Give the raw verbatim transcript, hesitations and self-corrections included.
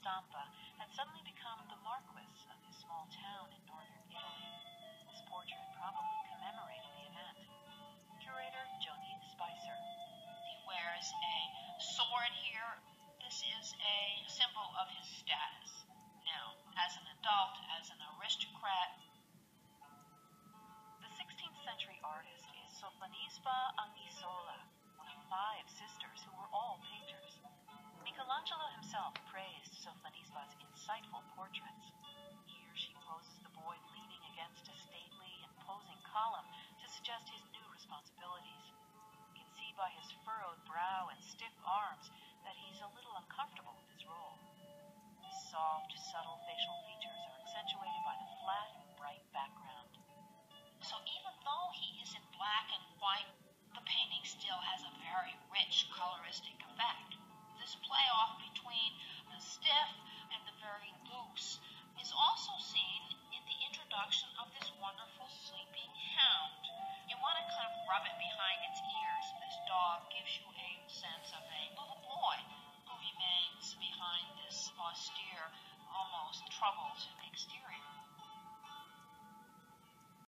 Stampa had suddenly become the Marquis of his small town in northern Italy. This portrait probably commemorated the event. Curator Jonita Spicer. He wears a sword here. This is a symbol of his status. Now, as an adult, as an aristocrat. The sixteenth century artist is Sophonisba Anguissola, one of five sisters who were all painters. Michelangelo himself praised Sophonisba's insightful portraits. Here she poses the boy leaning against a stately, imposing column to suggest his new responsibilities. You can see by his furrowed brow and stiff arms that he's a little uncomfortable with his role. His soft, subtle facial features are accentuated by the flat, bright background. So even though he is in black and white, the painting still has a very rich coloristic effect. This play-off between the stiff and the very loose is also seen in the introduction of this wonderful sleeping hound. You want to kind of rub it behind its ears. This dog gives you a sense of a little boy who remains behind this austere, almost troubled exterior.